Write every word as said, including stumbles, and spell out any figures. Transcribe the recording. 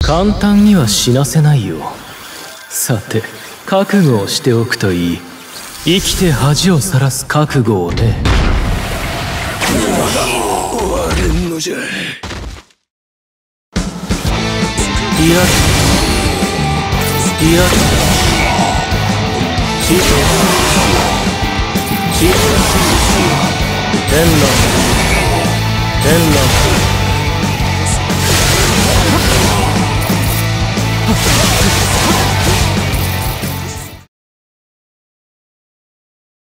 簡単には死なせないよ。さて覚悟をしておくといい。生きて恥をさらす覚悟をね。 終われんのじゃ。いやいやチチチ天覧天覧